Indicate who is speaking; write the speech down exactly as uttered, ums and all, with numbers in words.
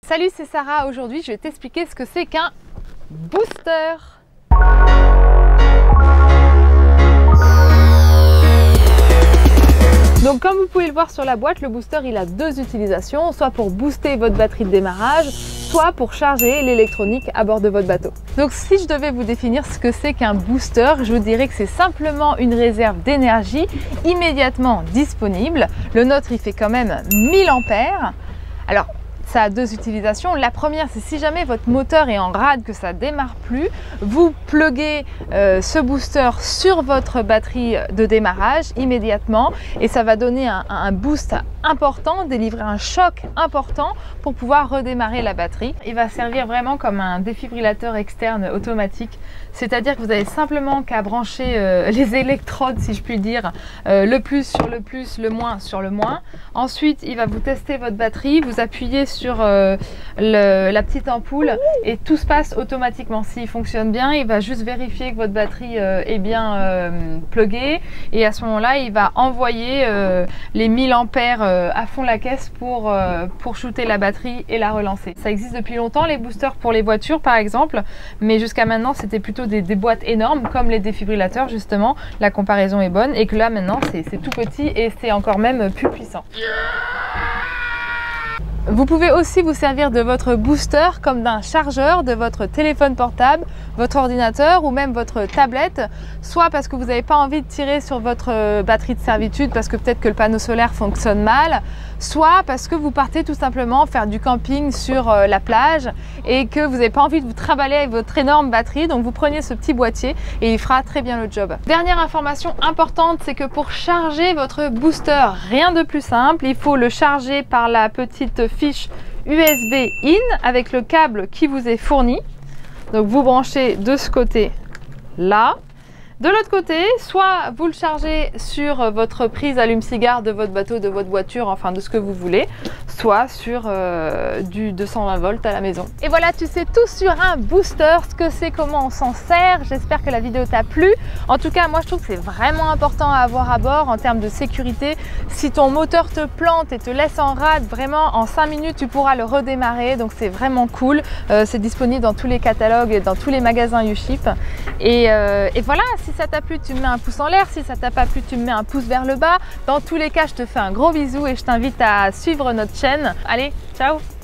Speaker 1: Salut, c'est Sarah. Aujourd'hui, je vais t'expliquer ce que c'est qu'un booster. Donc comme vous pouvez le voir sur la boîte, le booster il a deux utilisations, soit pour booster votre batterie de démarrage, soit pour charger l'électronique à bord de votre bateau. Donc si je devais vous définir ce que c'est qu'un booster, je vous dirais que c'est simplement une réserve d'énergie immédiatement disponible. Le nôtre il fait quand même mille ampères. Alors ça a deux utilisations. La première, c'est si jamais votre moteur est en rade, que ça démarre plus, vous pluguez euh, ce booster sur votre batterie de démarrage immédiatement et ça va donner un, un boost important, délivrer un choc important pour pouvoir redémarrer la batterie. Il va servir vraiment comme un défibrillateur externe automatique, c'est-à-dire que vous avez simplement qu'à brancher euh, les électrodes, si je puis dire, euh, le plus sur le plus, le moins sur le moins. Ensuite, il va vous tester votre batterie, vous appuyez sur euh, le, la petite ampoule et tout se passe automatiquement. S'il fonctionne bien, il va juste vérifier que votre batterie euh, est bien euh, pluguée et à ce moment-là, il va envoyer euh, les mille ampères euh, à fond la caisse pour, euh, pour shooter la batterie et la relancer. Ça existe depuis longtemps, les boosters pour les voitures par exemple, mais jusqu'à maintenant, c'était plutôt des, des boîtes énormes comme les défibrillateurs justement. La comparaison est bonne et que là maintenant, c'est tout petit et c'est encore même plus puissant. Vous pouvez aussi vous servir de votre booster comme d'un chargeur de votre téléphone portable, votre ordinateur ou même votre tablette, soit parce que vous n'avez pas envie de tirer sur votre batterie de servitude parce que peut-être que le panneau solaire fonctionne mal, soit parce que vous partez tout simplement faire du camping sur la plage et que vous n'avez pas envie de vous trimballer avec votre énorme batterie, donc vous prenez ce petit boîtier et il fera très bien le job. Dernière information importante, c'est que pour charger votre booster, rien de plus simple, il faut le charger par la petite fiche U S B in avec le câble qui vous est fourni. Donc vous branchez de ce côté là. De l'autre côté, soit vous le chargez sur votre prise allume-cigare de votre bateau, de votre voiture, enfin de ce que vous voulez, soit sur euh, du deux cent vingt volts à la maison. Et voilà, tu sais tout sur un booster, ce que c'est, comment on s'en sert. J'espère que la vidéo t'a plu. En tout cas, moi je trouve que c'est vraiment important à avoir à bord en termes de sécurité. Si ton moteur te plante et te laisse en rade, vraiment en cinq minutes tu pourras le redémarrer, donc c'est vraiment cool. Euh, c'est disponible dans tous les catalogues et dans tous les magasins YouShip. Et, euh, et voilà, si ça t'a plu, tu me mets un pouce en l'air. Si ça t'a pas plu, tu me mets un pouce vers le bas. Dans tous les cas, je te fais un gros bisou et je t'invite à suivre notre chaîne. Allez, ciao!